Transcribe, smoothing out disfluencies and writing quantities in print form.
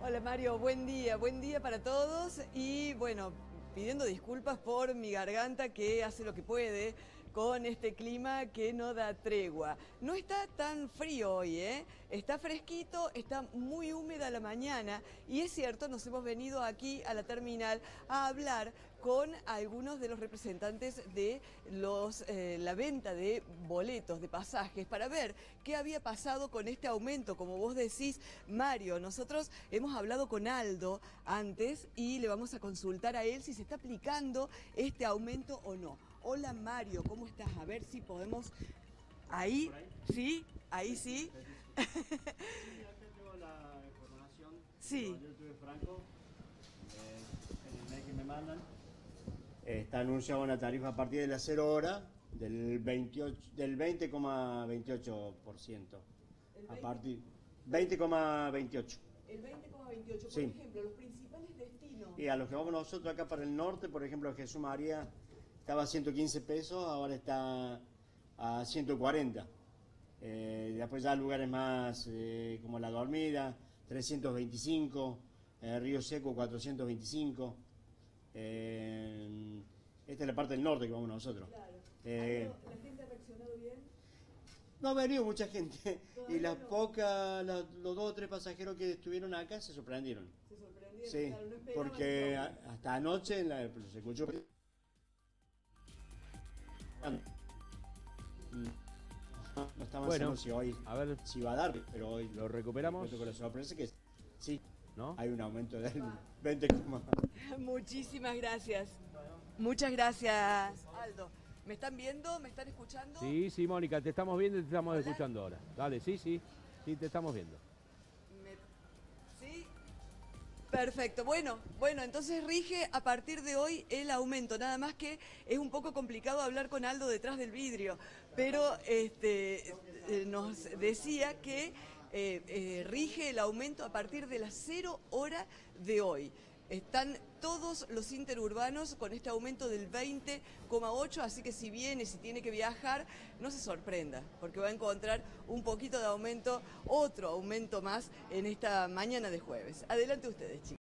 Hola Mario, buen día para todos y bueno, pidiendo disculpas por mi garganta que hace lo que puede con este clima que no da tregua. No está tan frío hoy, ¿eh? Está fresquito, está muy húmeda la mañana y es cierto, nos hemos venido aquí a la terminal a hablar con algunos de los representantes de la venta de boletos, de pasajes, para ver qué había pasado con este aumento. Como vos decís, Mario, nosotros hemos hablado con Aldo antes y le vamos a consultar a él si se está aplicando este aumento o no. Hola Mario, ¿cómo estás? A ver si podemos... Ahí, sí, ahí sí. Sí, acá tengo la información. Sí. Yo tuve Franco, en el mail que me mandan. Está anunciada una tarifa a partir de las 0 horas del 20,28%. A partir 20,28. El 20,28, por Sí. ejemplo, los principales destinos. Y a los que vamos nosotros acá para el norte, por ejemplo, Jesús María estaba a 115 pesos, ahora está a 140. Después ya lugares más como La Dormida, 325, Río Seco, 425. Esta es la parte del norte que vamos nosotros. Claro. ¿La gente ha reaccionado bien? No ha venido mucha gente Todavía y las no. pocas, los 2 o 3 pasajeros que estuvieron acá se sorprendieron. Se sorprendieron, Sí, claro, no esperaban porque este aumento. hasta anoche se escuchó. No estamos Bueno, seguros si hoy a ver, si va a dar, pero hoy ¿lo recuperamos? con la sorpresa que sí, ¿No? hay un aumento del 20. Muchísimas gracias. Muchas gracias, Aldo. ¿Me están viendo? ¿Me están escuchando? Sí, sí, Mónica, te estamos viendo y te estamos Hola. escuchando ahora. Dale, sí, sí, sí, te estamos viendo. ¿Sí? Perfecto. Bueno, entonces rige a partir de hoy el aumento. Nada más que es un poco complicado hablar con Aldo detrás del vidrio, pero nos decía que rige el aumento a partir de las 0 horas de hoy. Están todos los interurbanos con este aumento del 20,8, así que si viene, si tiene que viajar, no se sorprenda, porque va a encontrar un poquito de aumento, otro aumento más en esta mañana de jueves. Adelante ustedes, chicos.